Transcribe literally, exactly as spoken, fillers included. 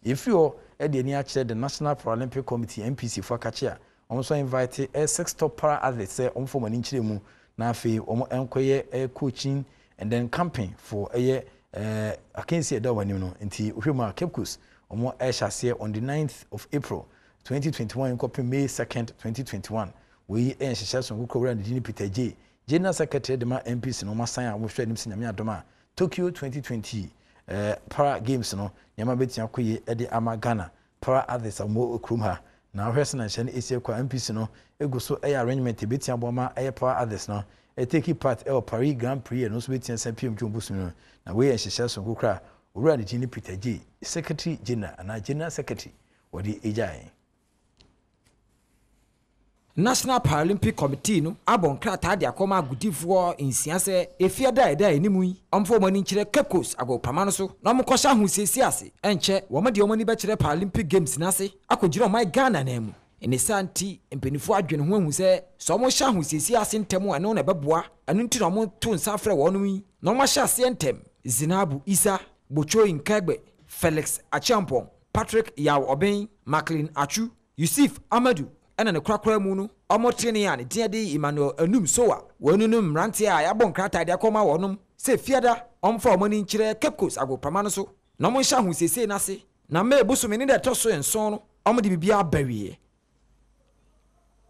if you e de ni a the National Paralympic Committee N P C for Kachia also invite a six top para athletes say on for mani nchiremu na afi omo enkoye coaching and then camping for a uh I can see that one you know nti ohwema Cape Coast omo e hyase on the ninth of April twenty twenty-one copy May second twenty twenty-one we e hyase so kokowra ndini Peter J General Secretary de ma N P C no masan a wo hwɛ nim sinyame adoma Tokyo twenty twenty uh para games no nyama betia koye e de ama Ghana para others amo okrum ha na hwɛ sena hyɛ no esi kwa N P C no egu so e arrangement betia boma e para others no e take part e Paris Grand Prix no so betia san P M Jumbusu no na we e hyɛ so kokra owura de Gini Peter J Secretary General and General Secretary wodi ejai National Paralympic Committee no abon krata de akoma agudifo insia se efia da da enimu yi omfo mani nkire Cape Coast agopama no so na omkosha ahusesi ase enche wo made omani be kire Paralympic Games na se akogire omai Ghana na mu ene santi empenifo adwene ho ahu se so mo sha ahusesi ase ntemu ene na beboa anu nti na mo to nsa frɛ wo no yi na mo sha ase ntem Zinabu Isa Bocho Inkagbe Felix Achampong Patrick Yaw Oben Maclean Achu Yusuf Amadu ena ne krakra mu no omotrene ya ne dia de Emmanuel Anum Soa wonunum rantie a yabon krata de akoma wonum se fiada omfa omani nkire Cape Coast agopama no so na mo hya hu sese na se na me busumi ne de toso enson no omde bibia bawie